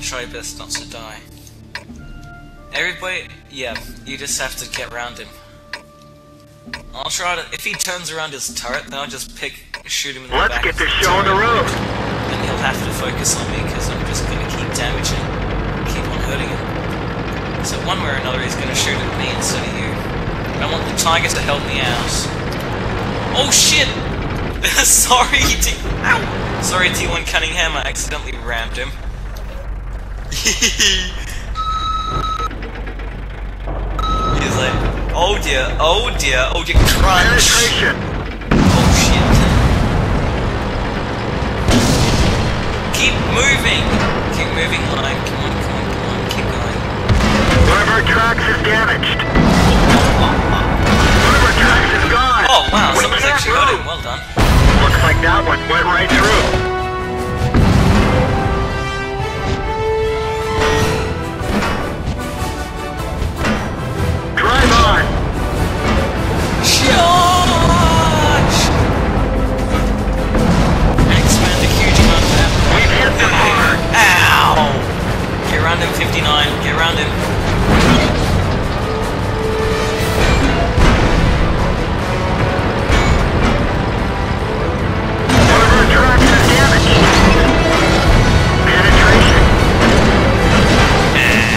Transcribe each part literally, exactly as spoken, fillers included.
try your best not to die. Everybody, yeah, you just have to get around him. I'll try to, if he turns around his turret, then I'll just pick, shoot him in the Let's back. get this show on the road! And he'll have to focus on me, because I'm just gonna keep damaging, keep on hurting him. So one way or another, he's gonna shoot at me instead of you. I want the tiger to help me out. Oh shit! Sorry, T- Ow! Sorry, T one Cunningham, I accidentally rammed him. He's like, oh dear, oh dear, oh dear, crunch! Penetration! Oh shit. Keep moving! Keep moving, line, come on, come on, come on, keep going. One of our tracks is damaged. One of our tracks is gone! Oh wow, We someone's can't actually got move. him, well done. Looks like that one went right through. Drive on! Charge! Expend a huge amount of ammo. We've hit them hard! Ow! Get around him, fifty-nine, get around him. One of our trucks is damaged. Penetration.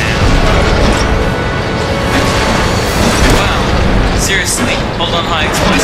Wow. Seriously, hold on high explosive.